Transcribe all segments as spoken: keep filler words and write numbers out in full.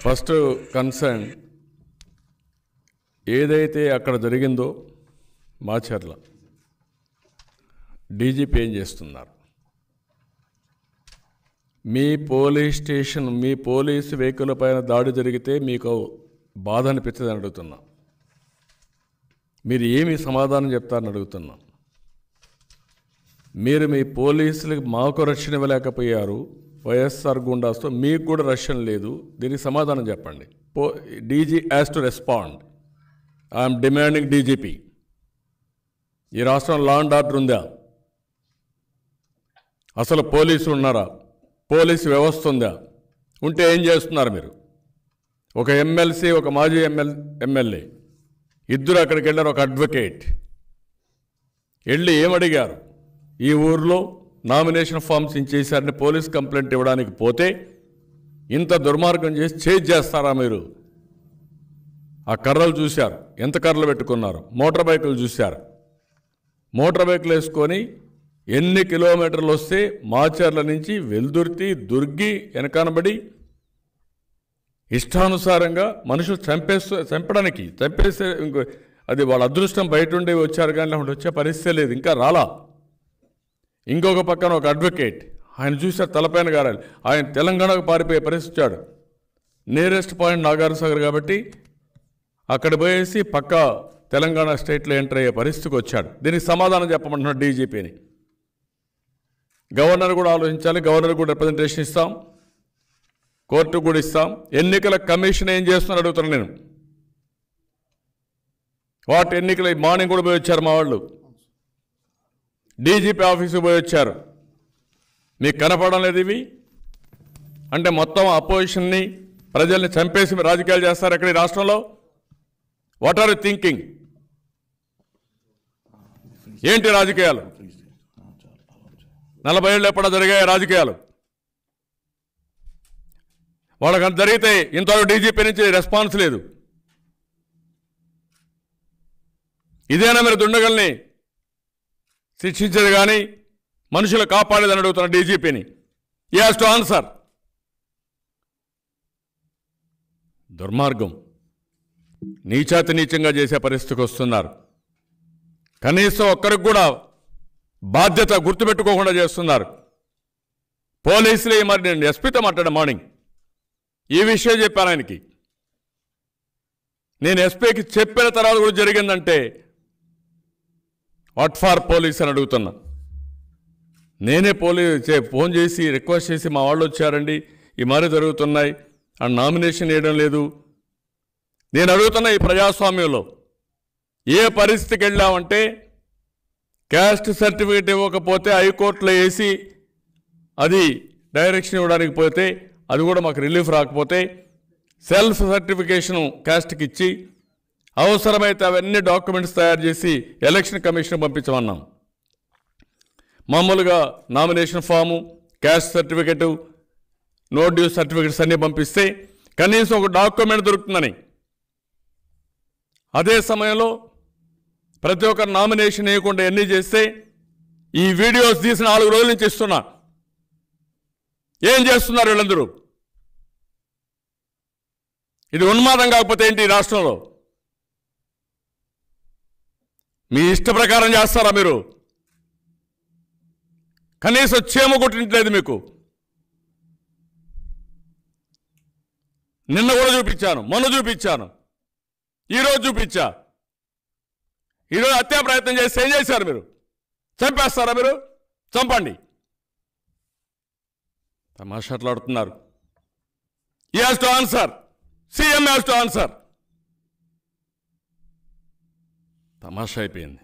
First concern ఏదైతే అక్కడ జరిగిందో మాచర్ల డీజీపీ ఏం చేస్తున్నారు? మీ పోలీస్ స్టేషన్ మీ పోలీసు వెహికల్ పైన దాడి జరిగితే మీకు బాధ అనిపించదని అడుగుతున్నా. మీరు ఏమి సమాధానం చెప్తారని అడుగుతున్నా. మీరు మీ పోలీసులకు మాకు రక్షణ ఇవ్వలేకపోయారు, వైఎస్ఆర్ గుండాస్తో మీకు కూడా రక్షణ లేదు. దీనికి సమాధానం చెప్పండి. పో DG has to respond. I'm demanding DGP. ఈ రాష్ట్రం లా అండ్ ఆర్డర్ ఉందా? అసలు పోలీసులు ఉన్నారా? పోలీసు వ్యవస్థ ఉందా? ఉంటే ఏం చేస్తున్నారు మీరు? ఒక ఎమ్మెల్సీ, ఒక మాజీ ఎమ్మెల్ ఎమ్మెల్యే ఇద్దరు అక్కడికి వెళ్ళారు. ఒక అడ్వకేట్ వెళ్ళి ఏమడిగారు? ఈ ఊర్లో నామినేషన్ ఫామ్స్ ఇచ్చేసారని పోలీస్ కంప్లైంట్ ఇవ్వడానికి పోతే ఇంత దుర్మార్గం చేసి చేజ్ చేస్తారా మీరు? ఆ కర్రలు చూశారు, ఎంత కర్రలు పెట్టుకున్నారు. మోటార్ బైకులు చూశారు. మోటార్ బైకులు వేసుకొని ఎన్ని కిలోమీటర్లు వస్తే మాచర్ల నుంచి వెల్దుర్తి దుర్గి వెనకానబడి ఇష్టానుసారంగా మనుషులు చంపేస్తూ చంపడానికి చంపేస్తే ఇంకో అది వాళ్ళ అదృష్టం బయట ఉండి వచ్చారు, కానీ అప్పుడు వచ్చే పరిస్థితి లేదు, ఇంకా రాలా. ఇంకొక పక్కన ఒక అడ్వకేట్, ఆయన చూసారు తలపైన గారాలి. ఆయన తెలంగాణకు పారిపోయే పరిస్థితి వచ్చాడు. నియరెస్ట్ పాయింట్ నాగార్ సాగర్ కాబట్టి అక్కడ పోయేసి పక్క తెలంగాణ స్టేట్లో ఎంటర్ అయ్యే పరిస్థితికి వచ్చాడు. దీనికి సమాధానం చెప్పమంటున్నాడు డీజీపీని. గవర్నర్ కూడా ఆలోచించాలి. గవర్నర్ కూడా రిప్రజెంటేషన్ ఇస్తాం, కోర్టుకు కూడా ఇస్తాం. ఎన్నికల కమిషన్ ఏం చేస్తున్నారు అడుగుతున్నాను నేను. వాటి ఎన్నికల మార్నింగ్ కూడా పోయి వచ్చారు మా వాళ్ళు, డీజీపీ ఆఫీసుకు పోయి వచ్చారు. మీకు కనపడడం లేదు ఇవి? అంటే మొత్తం అపోజిషన్ని ప్రజల్ని చంపేసి రాజకీయాలు చేస్తారు అక్కడ ఈ రాష్ట్రంలో. What are you thinking? ఏంటి రాజకీయాలు? నలభై ఏళ్ళు ఎప్పుడో జరిగాయి రాజకీయాలు. వాళ్ళకి జరిగితే ఇంతవరకు డీజీపీ నుంచి రెస్పాన్స్ లేదు. ఇదేనా మీరు దుండగల్ని శిక్షించేది కానీ మనుషులు కాపాడేదని అడుగుతున్న డీజీపీని. He has to answer. దుర్మార్గం, నీచాతి నీచంగా చేసే పరిస్థితికి వస్తున్నారు. కనీసం ఒక్కరికి కూడా బాధ్యత గుర్తుపెట్టుకోకుండా చేస్తున్నారు పోలీసులే. మరి నేను ఎస్పీతో మాట్లాడా మార్నింగ్, ఈ విషయం చెప్పాను ఆయనకి. నేను ఎస్పీకి చెప్పిన తర్వాత కూడా జరిగిందంటే వాట్ ఫార్ పోలీస్ అని అడుగుతున్నా. నేనే పోలీస్ ఫోన్ చేసి రిక్వెస్ట్ చేసి మా వాళ్ళు వచ్చారండి, ఈ మరి జరుగుతున్నాయి అని నామినేషన్ వేయడం లేదు. నేను అడుగుతున్నా, ఈ ప్రజాస్వామ్యంలో ఏ పరిస్థితికి వెళ్ళామంటే క్యాస్ట్ సర్టిఫికేట్ ఇవ్వకపోతే హైకోర్టులో వేసి అది డైరెక్షన్ ఇవ్వడానికి పోతే అది కూడా మాకు రిలీఫ్ రాకపోతే సెల్ఫ్ సర్టిఫికేషను క్యాస్ట్కి ఇచ్చి అవసరమైతే అవన్నీ డాక్యుమెంట్స్ తయారు చేసి ఎలక్షన్ కమిషన్ పంపించమన్నాం. మామూలుగా nomination form, caste certificate, no due certificates అన్నీ పంపిస్తే కనీసం ఒక డాక్యుమెంట్ దొరుకుతుందని. అదే సమయంలో ప్రతి ఒక్క నామినేషన్ వేయకుండా ఎన్ని చేస్తే ఈ వీడియోస్ తీసి నాలుగు రోజుల నుంచి ఇస్తున్నా. ఏం చేస్తున్నారు వీళ్ళందరూ? ఇది ఉన్మాదం కాకపోతే ఏంటి ఈ రాష్ట్రంలో? మీ ఇష్ట ప్రకారం చేస్తారా మీరు? కనీసం చీమ కొట్టినట్లేదు మీకు. నిన్న కూడా చూపించాను, మొన్న చూపించాను, ఈరోజు చూపించా. ఈరోజు హత్యా ప్రయత్నం చేస్తే ఏం చేశారు మీరు? చంపేస్తారా మీరు? చంపండి. తమాషాట్లాడుతున్నారు. He has to answer. CM has to answer. తమాషా అయిపోయింది.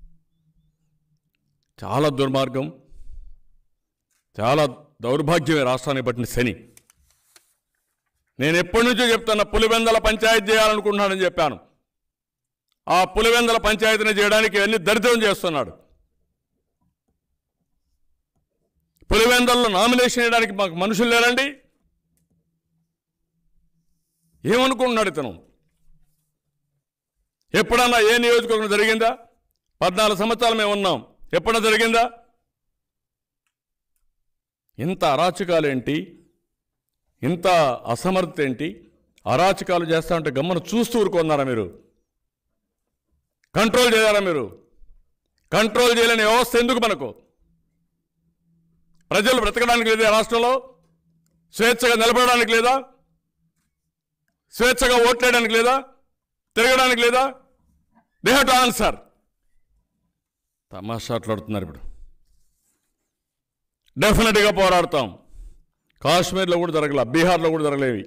చాలా దుర్మార్గం, చాలా దౌర్భాగ్యమే రాష్ట్రానికి పట్టిన శని. నేను ఎప్పటి నుంచో చెప్తున్నా, పులివెందల పంచాయతీ చేయాలనుకుంటున్నానని చెప్పాను. ఆ పులివెందల పంచాయతీని చేయడానికి ఇవన్నీ దరిద్రం చేస్తున్నాడు. పులివెందల్లో నామినేషన్ వేయడానికి మాకు మనుషులు లేరండి. ఏమనుకుంటున్నాడు ఇతను? ఎప్పుడన్నా ఏ నియోజకవర్గం జరిగిందా? పద్నాలుగు సంవత్సరాలు మేము ఉన్నాం, ఎప్పుడన్నా జరిగిందా? ఇంత అరాచకాలేంటి, ఇంత అసమర్థత ఏంటి? అరాచకాలు చేస్తా ఉంటే గమ్మను చూస్తూ ఊరుకున్నారా మీరు? కంట్రోల్ చేయాలా మీరు? కంట్రోల్ చేయలేని వ్యవస్థ ఎందుకు మనకు? ప్రజలు బ్రతకడానికి లేదా రాష్ట్రంలో? స్వేచ్ఛగా నిలబడడానికి లేదా? స్వేచ్ఛగా ఓట్లేయడానికి లేదా? తిరగడానికి లేదా? They have to answer. తమాషాట్లాడుతున్నారు ఇప్పుడు. డెఫినెట్గా పోరాడతాం. కాశ్మీర్లో కూడా జరగల, బీహార్లో కూడా జరగలేవి.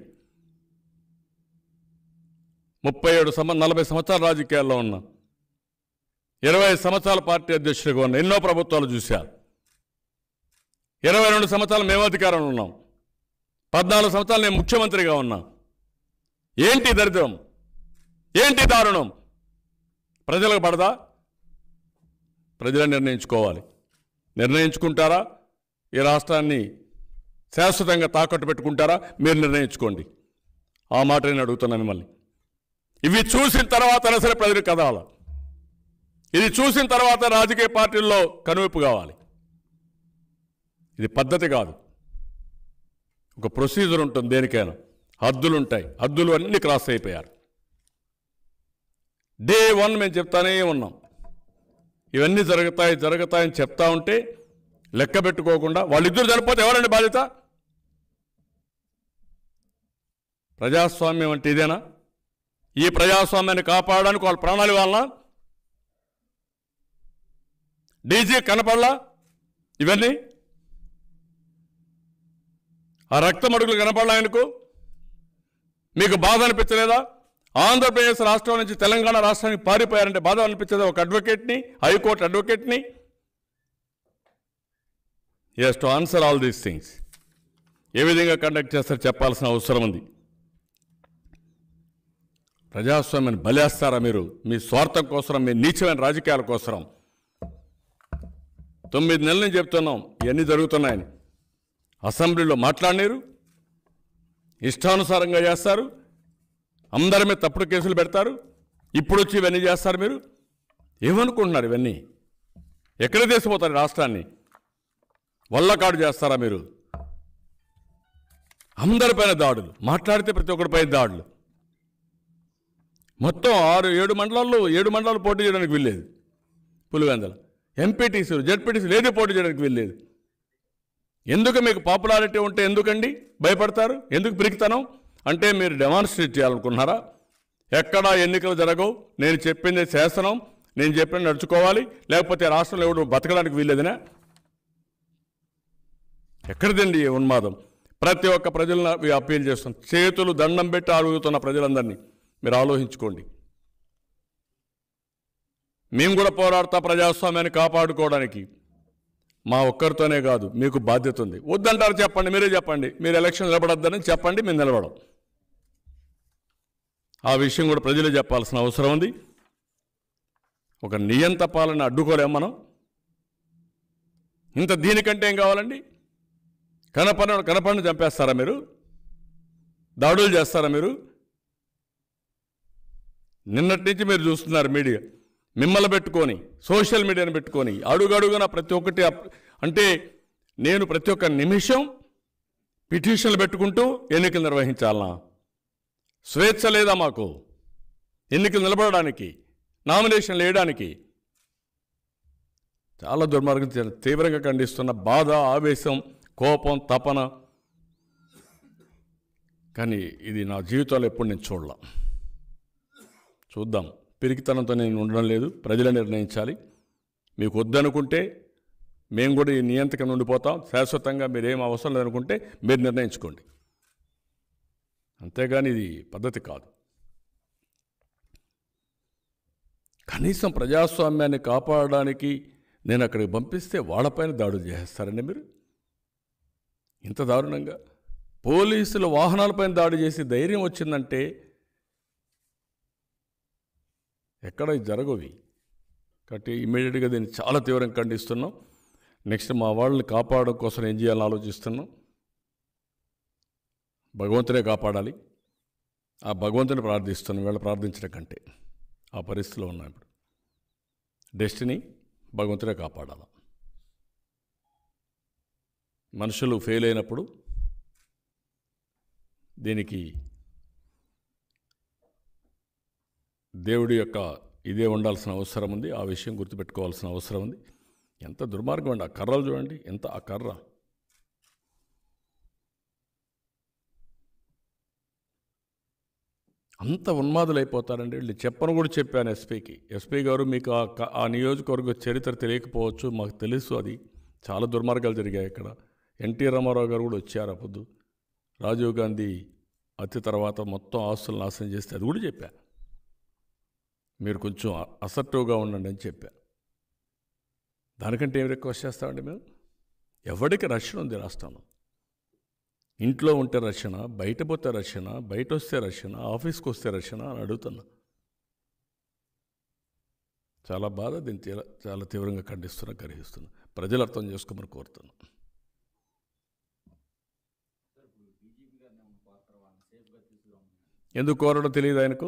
ముప్పై ఏడు సంవ నలభై సంవత్సరాల రాజకీయాల్లో ఉన్నా, ఇరవై సంవత్సరాల పార్టీ అధ్యక్షుడిగా ఉన్నా, ఎన్నో ప్రభుత్వాలు చూశా. ఇరవై రెండు సంవత్సరాలు మేము అధికారంలో ఉన్నాం. పద్నాలుగు సంవత్సరాలు నేను ముఖ్యమంత్రిగా ఉన్నా. ఏంటి దరిద్రం? ఏంటి దారుణం? ప్రజలకు పడదా? ప్రజలు నిర్ణయించుకోవాలి. నిర్ణయించుకుంటారా? ఈ రాష్ట్రాన్ని శాశ్వతంగా తాకట్టు పెట్టుకుంటారా? మీరు నిర్ణయించుకోండి. ఆ మాట నేను అడుగుతున్నాను మిమ్మల్ని. ఇవి చూసిన తర్వాత సరే ప్రజలకు కదలాలి. ఇది చూసిన తర్వాత రాజకీయ పార్టీల్లో కనువిప్పు కావాలి. ఇది పద్ధతి కాదు. ఒక ప్రొసీజర్ ఉంటుంది దేనికైనా, హద్దులు ఉంటాయి. హద్దులు అన్నీ క్రాస్ అయిపోయారు. డే వన్ మేము చెప్తానే ఉన్నాం, ఇవన్నీ జరుగుతాయి జరుగుతాయని చెప్తా ఉంటే లెక్క పెట్టుకోకుండా వాళ్ళిద్దరు చనిపోతే ఎవరండి బాధ్యత? ప్రజాస్వామ్యం అంటే ఇదేనా? ఈ ప్రజాస్వామ్యాన్ని కాపాడడానికి వాళ్ళ ప్రాణాలు ఇవ్వాలనా? డీజీ కనపడలా ఇవన్నీ? ఆ రక్తం అడుగులు కనపడలా ఆయనకు? మీకు బాధ అనిపించలేదా? ఆంధ్రప్రదేశ్ రాష్ట్రం నుంచి తెలంగాణ రాష్ట్రానికి పారిపోయారంటే బాధ అనిపించదా ఒక అడ్వకేట్ని, హైకోర్టు అడ్వకేట్ని? Has to answer all these things. ఏ విధంగా కండక్ట్ చేస్తారో చెప్పాల్సిన అవసరం ఉంది. ప్రజాస్వామ్యాన్ని బలేస్తారా మీరు? మీ స్వార్థం కోసం, మీ నీచమైన రాజకీయాల కోసం. తొమ్మిది నెలల నుంచి చెప్తున్నాం ఇవన్నీ జరుగుతున్నాయని. అసెంబ్లీలో మాట్లాడినారు, ఇష్టానుసారంగా చేస్తారు, అందరి మీద తప్పుడు కేసులు పెడతారు. ఇప్పుడు వచ్చి ఇవన్నీ చేస్తారు. మీరు ఏమనుకుంటున్నారు? ఇవన్నీ ఎక్కడ తీసిపోతారు రాష్ట్రాన్ని? వల్లకాడు చేస్తారా మీరు? అందరిపైన దాడులు, మాట్లాడితే ప్రతి ఒక్కరిపై దాడులు. మొత్తం ఆరు ఏడు మండలాల్లో ఏడు మండలాలు పోటీ చేయడానికి వీల్లేదు. పులివెందల ఎంపీటీసీలు, జెడ్పీటీసీలు ఏది పోటీ చేయడానికి వీల్లేదు. ఎందుకు? మీకు పాపులారిటీ ఉంటే ఎందుకండి భయపడతారు? ఎందుకు పిరికితనం? అంటే మీరు డెమాన్స్ట్రేట్ చేయాలనుకున్నారా? ఎక్కడా ఎన్నికలు జరగవు, నేను చెప్పింది శాసనం, నేను చెప్పిన నడుచుకోవాలి, లేకపోతే రాష్ట్రంలో ఎవడు బతకడానికి వీల్లేదనా? ఎక్కడిదండి ఈ ఉన్మాదం? ప్రతి ఒక్క ప్రజలను అప్పీల్ చేస్తాం, చేతులు దండం పెట్టి అడుగుతున్న ప్రజలందరినీ మీరు ఆలోచించుకోండి. మేము కూడా పోరాడతా ప్రజాస్వామ్యాన్ని కాపాడుకోవడానికి. మా ఒక్కరితోనే కాదు, మీకు బాధ్యత ఉంది. వద్దంటారు చెప్పండి, మీరే చెప్పండి. మీరు ఎలక్షన్ నిలబడద్దని చెప్పండి, మేము నిలబడం. ఆ విషయం కూడా ప్రజలే చెప్పాల్సిన అవసరం ఉంది. ఒక నియంత పాలన అడ్డుకోలేం మనం. ఇంత దీనికంటే ఏం కావాలండి? కనపడ కనపడిని చంపేస్తారా మీరు? దాడులు చేస్తారా మీరు? నిన్నటి నుంచి మీరు చూస్తున్నారు మీడియా మిమ్మల్ని పెట్టుకొని, సోషల్ మీడియాని పెట్టుకొని అడుగడుగున ప్రతి ఒక్కటి. అంటే నేను ప్రతి ఒక్క నిమిషం పిటిషన్లు పెట్టుకుంటూ ఎన్నికలు నిర్వహించాలనా? స్వేచ్ఛ లేదా మాకు ఎన్నికలు నిలబడడానికి, నామినేషన్లు వేయడానికి? చాలా దుర్మార్గం. తీవ్రంగా ఖండిస్తున్న, బాధ, ఆవేశం, కోపం, తపన. కానీ ఇది నా జీవితంలో ఎప్పుడు నేను చూడలా. చూద్దాం. పిరికితనంతో నేను ఉండడం లేదు, ప్రజలే నిర్ణయించాలి. మీకు వద్దనుకుంటే మేము కూడా ఈ నియంత్రణ ఉండిపోతాం శాశ్వతంగా. మీరేం అవసరం లేదనుకుంటే మీరు నిర్ణయించుకోండి. అంతేగాని ఇది పద్ధతి కాదు. కనీసం ప్రజాస్వామ్యాన్ని కాపాడడానికి నేను అక్కడికి పంపిస్తే వాళ్ళపైన దాడులు చేస్తారండి మీరు? ఇంత దారుణంగా పోలీసుల వాహనాలపైన దాడి చేసి ధైర్యం వచ్చిందంటే ఎక్కడ జరగవి. కాబట్టి ఇమీడియట్గా దీన్ని చాలా తీవ్రంగా ఖండిస్తున్నాం. నెక్స్ట్ మా వాళ్ళని కాపాడడం కోసం ఏం చేయాలని ఆలోచిస్తున్నాం. భగవంతుడే కాపాడాలి. ఆ భగవంతుని ప్రార్థిస్తున్నాం. వీళ్ళు ప్రార్థించడం కంటే ఆ పరిస్థితిలో ఉన్నాం ఇప్పుడు. డెస్టినీ భగవంతుడే కాపాడాలి. మనుషులు ఫెయిల్ అయినప్పుడు దీనికి దేవుడి యొక్క ఇదే ఉండాల్సిన అవసరం ఉంది. ఆ విషయం గుర్తుపెట్టుకోవాల్సిన అవసరం ఉంది. ఎంత దుర్మార్గం అండి! ఆ కర్రలు చూడండి, ఎంత ఆ కర్ర. అంత ఉన్మాదులు అయిపోతారండి వీళ్ళు. చెప్పను కూడా చెప్పాను ఎస్పీకి. ఎస్పీ గారు, మీకు ఆ ఆ నియోజకవర్గ చరిత్ర తెలియకపోవచ్చు, మాకు తెలుసు. అది చాలా దుర్మార్గాలు జరిగాయి ఇక్కడ. ఎన్టీ రామారావు గారు కూడా వచ్చారు అప్పుడు. రాజీవ్ గాంధీ హత్య తర్వాత మొత్తం ఆస్తులు నాశనం చేస్తే అది కూడా చెప్పా. మీరు కొంచెం అసర్టివ్గా ఉండండి అని చెప్పా. దానికంటే ఏం రిక్వెస్ట్ చేస్తామండి మేము? ఎవరికి రక్షణ ఉంది రాష్ట్రంలో? ఇంట్లో ఉంటే రక్షణ, బయట పోతే రక్షణ, బయట వస్తే రక్షణ, ఆఫీస్కి వస్తే రక్షణ అని అడుగుతున్నా. చాలా బాధ. దీన్ని చాలా చాలా తీవ్రంగా ఖండిస్తున్నా, గ్రహిస్తున్నా. ప్రజలు అర్థం చేసుకోమని కోరుతున్నా. ఎందుకు కోరడో తెలియదు ఆయనకు.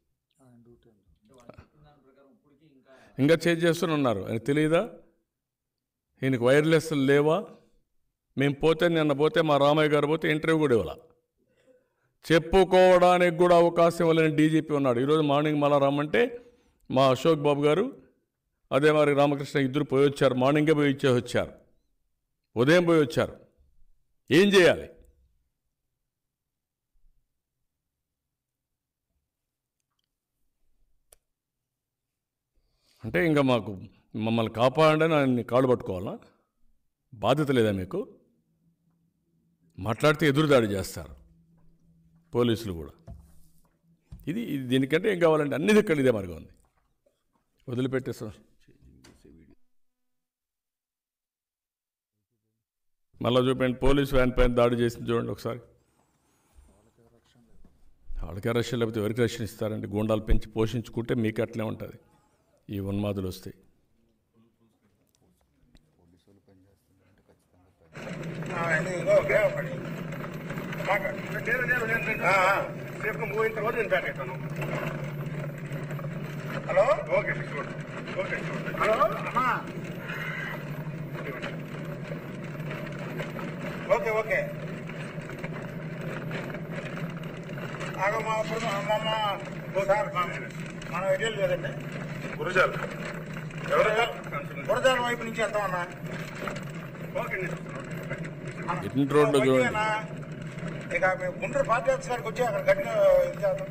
ఇంకా చేంజ్ చేస్తూనే ఉన్నారు. ఆయనకు తెలియదా? ఈయనకు వైర్లెస్ లేవా? మేము పోతే, నిన్న పోతే మా రామయ్య గారు పోతే ఇంటర్వ్యూ కూడా ఇవ్వాల, చెప్పుకోవడానికి కూడా అవకాశం ఇవ్వలేని డీజీపీ ఉన్నాడు. ఈరోజు మార్నింగ్ మళ్ళా రమ్మంటే మా అశోక్ బాబు గారు, అదే మరి రామకృష్ణ ఇద్దరు పోయి వచ్చారు. మార్నింగే పోయి ఇచ్చే వచ్చారు, ఉదయం పోయి వచ్చారు. ఏం చేయాలి? అంటే ఇంకా మాకు మమ్మల్ని కాపాడండి అని కాళ్ళు పట్టుకోవాలా? బాధ్యత లేదా మీకు? మాట్లాడితే ఎదురుదాడి చేస్తారు పోలీసులు కూడా. ఇది దీనికంటే ఏం కావాలంటే అన్ని దిక్కలు ఇదే మార్గం ఉంది. వదిలిపెట్టే సార్. మళ్ళీ చూపండి, పోలీసు వ్యాన్ పైన దాడి చేసింది చూడండి ఒకసారి. వాళ్ళకే రక్షణ లేకపోతే ఎవరికి రక్షణ ఇస్తారండి? గూండాలు పెంచి పోషించుకుంటే మీకు అట్లే ఉంటుంది. ఈ ఉన్మాదులు వస్తాయి. హలో, ఓకే ఓకే, హలో అమ్మా, ఓకే ఓకే. ఆగమ్మా, అమ్మమ్మ ఒకసారి మనం ఎటు లేదండి. గురజాల గురజాల వైపు నుంచి వెళ్తామన్నా. ఇటు రోడ్డు చూడండి. ఇక మేము గుంటూరు పార్టీ ఆఫీస్ గారికి వచ్చి అక్కడ గట్టిగా ఇది చేద్దాం.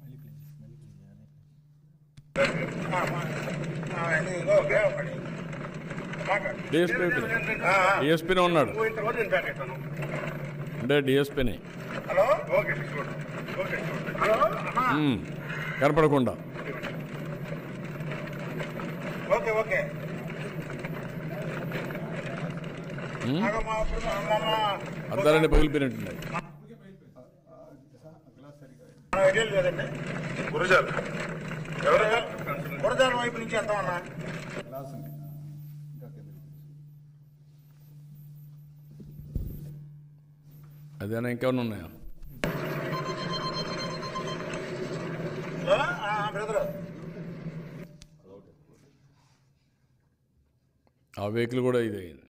డిఎస్పీనే ఉన్నాడు అంటే డిఎస్పీనే హలో, హలో కనపడకుండా. Okay okay. అద్దాలన్నీ పగిలిపోయినట్టున్నాయి. లేదండి. గురజాల గురజాల వైపు నుంచి వెళ్తామన్నా. అదేనా ఇంకేమైనా ఉన్నాయా? బ్రదర్, ఆ వెహికల్ కూడా ఇదే.